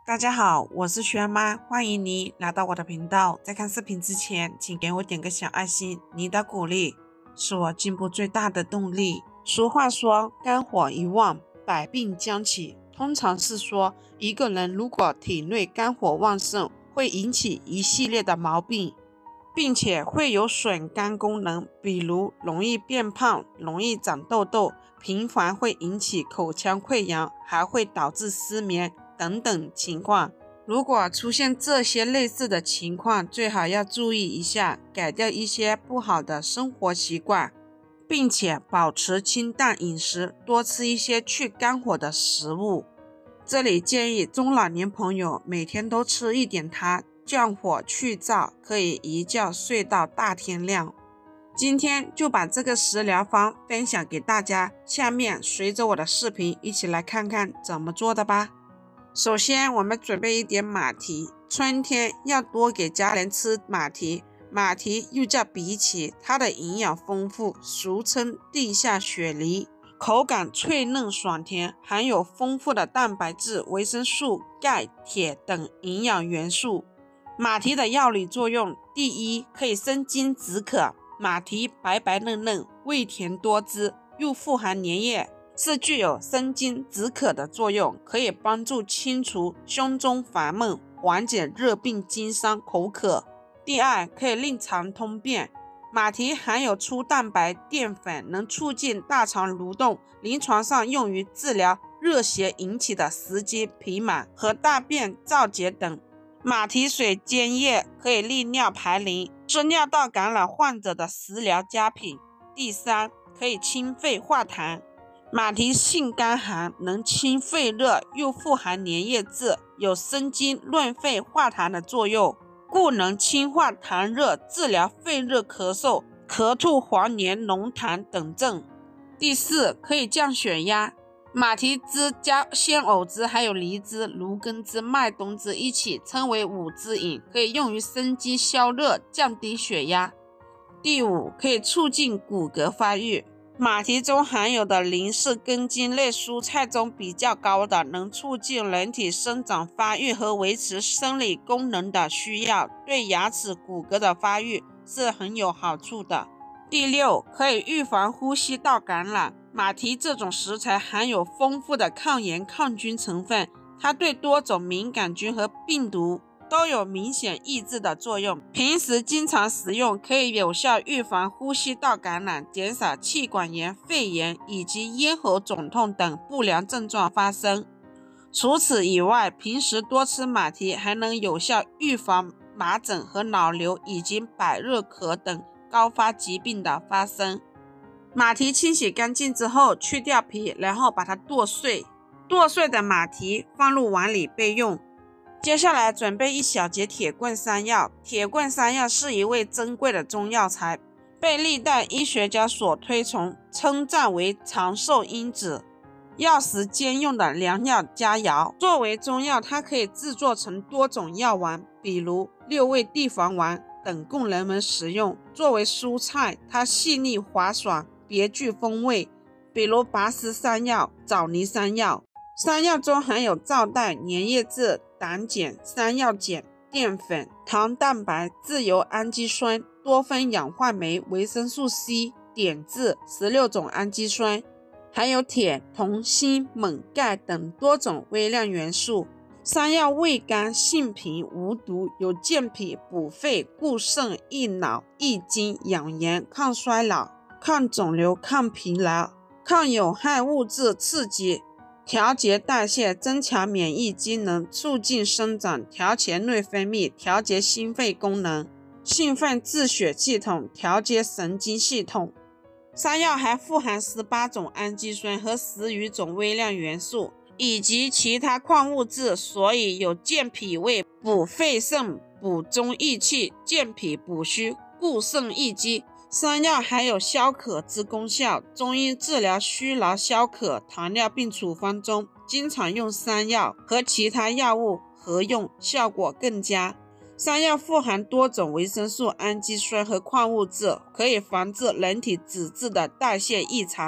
大家好，我是轩妈，欢迎你来到我的频道。在看视频之前，请给我点个小爱心，你的鼓励是我进步最大的动力。俗话说，肝火一旺，百病将起。通常是说，一个人如果体内肝火旺盛，会引起一系列的毛病，并且会有损肝功能，比如容易变胖、容易长痘痘，频繁会引起口腔溃疡，还会导致失眠等等情况。如果出现这些类似的情况，最好要注意一下，改掉一些不好的生活习惯，并且保持清淡饮食，多吃一些去肝火的食物。这里建议中老年朋友每天都吃一点它，降火去燥，可以一觉睡到大天亮。今天就把这个食疗方分享给大家，下面随着我的视频一起来看看怎么做的吧。首先我们准备一点马蹄，春天要多给家人吃马蹄。马蹄又叫荸荠，它的营养丰富，俗称地下雪梨，口感脆嫩爽甜，含有丰富的蛋白质、维生素、钙、铁等营养元素。马蹄的药理作用，第一，可以生津止渴。马蹄白白嫩嫩，味甜多汁，又富含粘液，是具有生津止渴的作用，可以帮助清除胸中烦闷，缓解热病经伤口渴。第二，可以令肠通便。马蹄含有粗蛋白淀粉，能促进大肠蠕动，临床上用于治疗热邪引起的食积皮满和大便燥结等。马蹄水煎液可以利尿排淋，是尿道感染患者的食疗佳品。第三，可以清肺化痰。马蹄性甘寒，能清肺热，又富含粘液质，有生津润肺化痰的作用，故能清化痰热，治疗肺热咳嗽、咳吐黄黏浓痰等症。第四，可以降血压。马蹄汁加鲜藕汁还有梨汁、芦根汁、麦冬汁一起称为五汁饮，可以用于生肌消热，降低血压。第五，可以促进骨骼发育。马蹄中含有的磷是根茎类蔬菜中比较高的，能促进人体生长发育和维持生理功能的需要，对牙齿骨骼的发育是很有好处的。第六，可以预防呼吸道感染。马蹄这种食材含有丰富的抗炎抗菌成分，它对多种敏感菌和病毒都有明显抑制的作用。平时经常食用，可以有效预防呼吸道感染，减少气管炎、肺炎以及咽喉肿痛等不良症状发生。除此以外，平时多吃马蹄还能有效预防麻疹和脑瘤以及百日咳等高发疾病的发生。马蹄清洗干净之后，去掉皮，然后把它剁碎。剁碎的马蹄放入碗里备用。接下来准备一小节铁棍山药。铁棍山药是一味珍贵的中药材，被历代医学家所推崇，称赞为长寿因子，药食兼用的良药佳肴。作为中药，它可以制作成多种药丸，比如六味地黄丸等供人们食用。作为蔬菜，它细腻滑爽，别具风味，比如拔丝山药、枣泥山药。山药中含有皂带、粘液质、胆碱、山药碱、淀粉、糖蛋白、自由氨基酸、多酚氧化酶、维生素 C、碘质、16种氨基酸，还有铁、铜、锌、锰、钙等多种微量元素。山药味甘性平，无毒，有健脾补肺、固肾益脑、益精、养颜、抗衰老、抗肿瘤、抗疲劳、抗有害物质刺激，调节代谢，增强免疫机能，促进生长，调节内分泌，调节心肺功能，兴奋自血系统，调节神经系统。山药还富含18种氨基酸和10余种微量元素以及其他矿物质，所以有健脾胃、补肺肾、补中益气、健脾补虚、固肾益肌。山药还有消渴之功效，中医治疗虚劳消渴、糖尿病处方中经常用山药和其他药物合用，效果更佳。山药富含多种维生素、氨基酸和矿物质，可以防治人体脂质的代谢异常，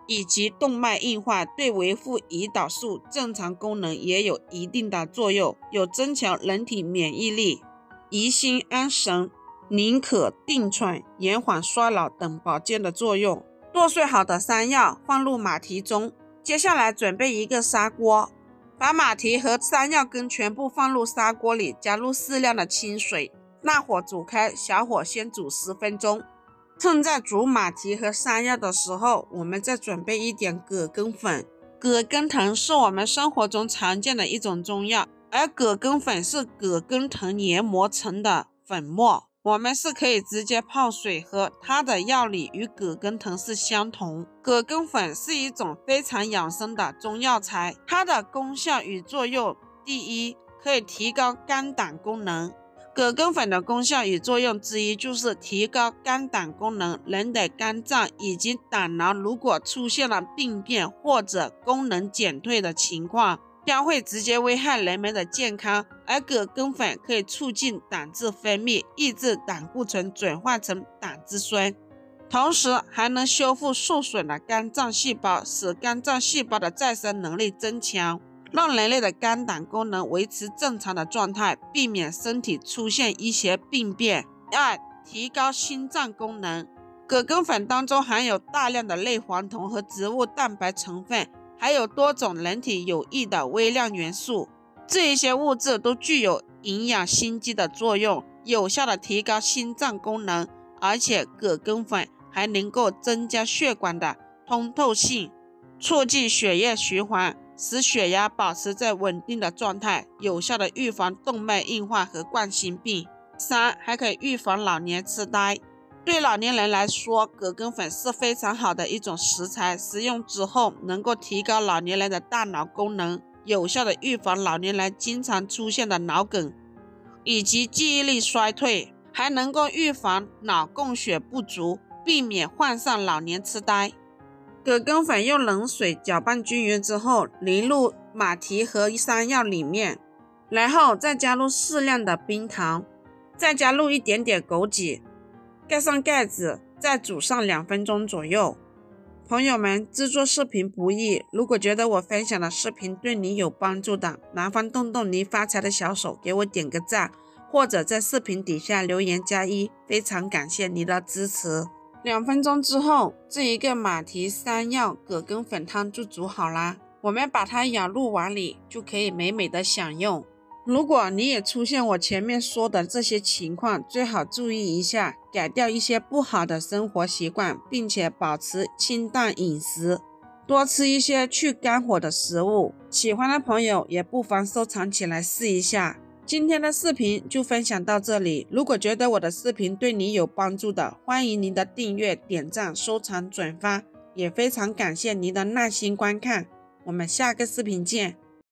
以及动脉硬化对维护胰岛素正常功能也有一定的作用，有增强人体免疫力、怡心安神、宁可定喘、延缓衰老等保健的作用。剁碎好的山药放入马蹄中，接下来准备一个砂锅，把马蹄和山药根全部放入砂锅里，加入适量的清水，大火煮开，小火先煮10分钟。趁在煮马蹄和山药的时候，我们再准备一点葛根粉。葛根藤是我们生活中常见的一种中药，而葛根粉是葛根藤研磨成的粉末，我们是可以直接泡水喝，它的药理与葛根藤是相同。葛根粉是一种非常养生的中药材，它的功效与作用，第一，可以提高肝胆功能。葛根粉的功效与作用之一就是提高肝胆功能，人的肝脏以及胆囊如果出现了病变或者功能减退的情况，将会直接危害人们的健康，而葛根粉可以促进胆汁分泌，抑制胆固醇转化成胆汁酸，同时还能修复受损的肝脏细胞，使肝脏细胞的再生能力增强，让人类的肝胆功能维持正常的状态，避免身体出现一些病变。2. 提高心脏功能。葛根粉当中含有大量的类黄酮和植物蛋白成分，还有多种人体有益的微量元素，这一些物质都具有营养心肌的作用，有效的提高心脏功能，而且葛根粉还能够增加血管的通透性，促进血液循环，使血压保持在稳定的状态，有效的预防动脉硬化和冠心病。3. 还可以预防老年痴呆。对老年人来说，葛根粉是非常好的一种食材，食用之后能够提高老年人的大脑功能，有效的预防老年人经常出现的脑梗以及记忆力衰退，还能够预防脑供血不足，避免患上老年痴呆。葛根粉用冷水搅拌均匀之后，淋入马蹄和山药里面，然后再加入适量的冰糖，再加入一点点枸杞，盖上盖子，再煮上2分钟左右。朋友们，制作视频不易，如果觉得我分享的视频对你有帮助的，麻烦动动你发财的小手给我点个赞，或者在视频底下留言加1，非常感谢你的支持。2分钟之后，这一个马蹄山药葛根粉汤就煮好啦，我们把它舀入碗里，就可以美美的享用。如果你也出现我前面说的这些情况，最好注意一下，改掉一些不好的生活习惯，并且保持清淡饮食，多吃一些去肝火的食物。喜欢的朋友也不妨收藏起来试一下。今天的视频就分享到这里，如果觉得我的视频对你有帮助的，欢迎您的订阅、点赞、收藏、转发，也非常感谢您的耐心观看。我们下个视频见。